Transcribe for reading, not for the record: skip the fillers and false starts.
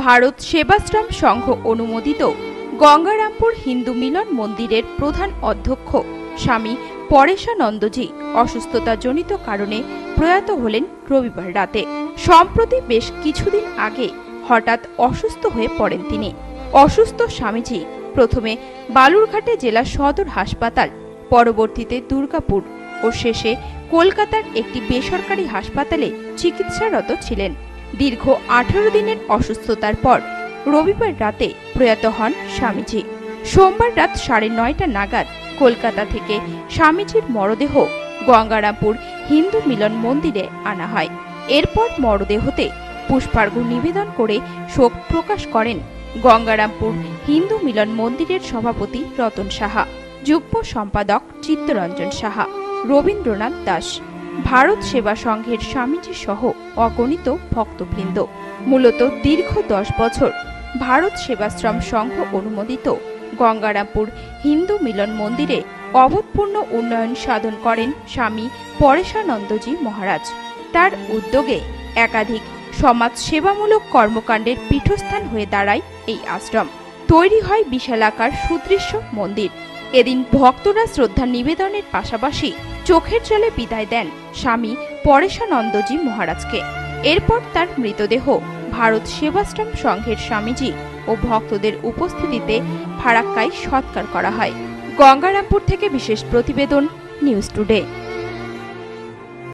ভারত সেবাশ্রম সংঘ অনুমোদিত গঙ্গারামপুর হিন্দু মিলন মন্দিরের প্রধান অধ্যক্ষ স্বামী পরেশানন্দজি অসুস্থতাজনিত কারণে প্রয়াত হলেন রবিবার রাতে। সম্প্রতি বেশ কিছুদিন আগে হঠাৎ অসুস্থ হয়ে পড়েন তিনি। অসুস্থ স্বামীজি প্রথমে বালুরঘাটে জেলা সদর হাসপাতাল, পরবর্তীতে দুর্গাপুর ও শেষে কলকাতার একটি বেসরকারি হাসপাতালে চিকিৎসারত ছিলেন। দীর্ঘ 18 দিনের অসুস্থতার পর রবিবার রাতে প্রয়াত হন স্বামীজি। সোমবার রাত 9:30 নাগাদ কলকাতা থেকে স্বামীজির মরদেহ গঙ্গারামপুর হিন্দু মিলন মন্দিরে আনা হয়। এরপর মরদেহতে পুষ্পার্ঘ্য নিবেদন করে শোক প্রকাশ করেন গঙ্গারামপুর হিন্দু মিলন মন্দিরের সভাপতি রতন সাহা, যুগ্ম সম্পাদক চিত্তরঞ্জন সাহা, রবীন্দ্রনাথ দাস, ভারত সেবা সংঘের স্বামীজি সহ অগণিত ভক্তবৃন্দ। মূলত দীর্ঘ 10 বছর ভারত সেবাশ্রম সংঘ অনুমোদিত গঙ্গারামপুর হিন্দু মিলন মন্দিরে অভূতপূর্ণ উন্নয়ন সাধন করেন স্বামী পরেশানন্দজি মহারাজ। তার উদ্যোগে একাধিক সমাজ সেবামূলক কর্মকাণ্ডের পীঠস্থান হয়ে দাঁড়ায় এই আশ্রম। তৈরি হয় বিশালাকার সুদৃশ্য মন্দির। এদিন ভক্তরা শ্রদ্ধা নিবেদনের পাশাপাশি চোখের জলে বিদায় দেন স্বামী পরেশানন্দজি মহারাজকে। এরপর তার মৃতদেহ ভারত সেবাশ্রম সংঘের স্বামীজি ও ভক্তদের উপস্থিতিতে ফারাক্কায় সৎকার করা হয়। গঙ্গারামপুর থেকে বিশেষ প্রতিবেদন, নিউজ টুডে।